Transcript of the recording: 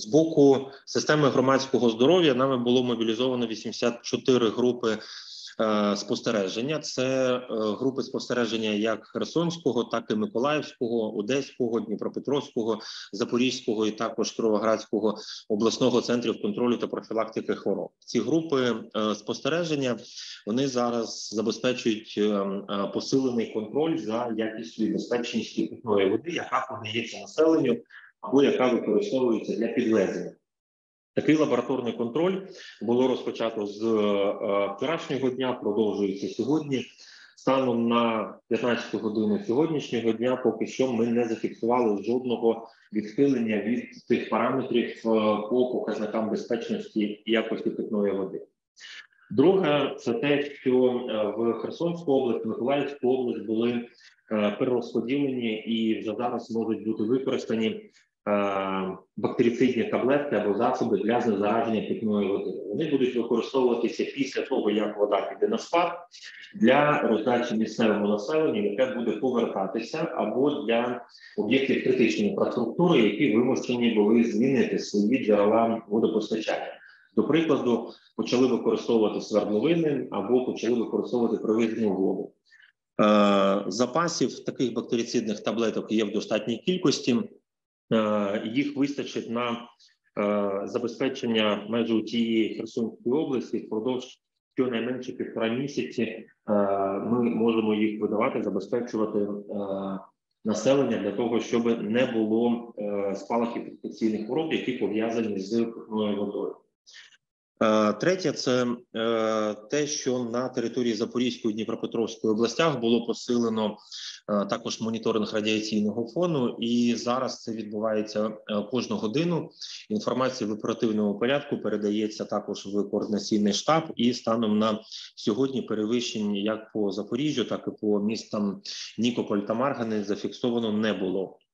З боку системи громадського здоров'я нами було мобілізовано 84 групи спостереження. Це групи спостереження як Херсонського, так і Миколаївського, Одеського, Дніпропетровського, Запорізького і також Кіровоградського обласного центрів контролю та профілактики хвороб. Ці групи спостереження, вони зараз забезпечують посилений контроль за якістю і безпечністю питної води, яка подається населенню або яка використовується для підвезення. Такий лабораторний контроль було розпочато з вчорашнього дня, продовжується сьогодні. Станом на 15 годину сьогоднішнього дня поки що ми не зафіксували жодного відхилення від тих параметрів по показникам безпечності і якості питної води. Друге, це те, що в Херсонську область, Миколаївську область були перерозподілені і вже зараз можуть бути використані бактерицидні таблетки або засоби для знезараження питної води. Вони будуть використовуватися після того, як вода піде на спад, для роздачі місцевому населенню, яке буде повертатися, або для об'єктів критичної інфраструктури, які вимушені були змінити свої джерела водопостачання. До прикладу, почали використовувати свердловини або почали використовувати провідну воду. Запасів таких бактерицидних таблеток є в достатній кількості. Їх вистачить на забезпечення майже у тієї Херсонської області. Впродовж щонайменше 1,5 місяці ми можемо їх видавати, забезпечувати населення для того, щоб не було спалахів інфекційних хвороб, які пов'язані з питною водою. Третє – це те, що на території Запорізької і Дніпропетровської областях було посилено також моніторинг радіаційного фону, і зараз це відбувається кожну годину. Інформація в оперативному порядку передається також в координаційний штаб, і станом на сьогодні перевищень як по Запоріжжю, так і по містам Нікополь та Марганець зафіксовано не було.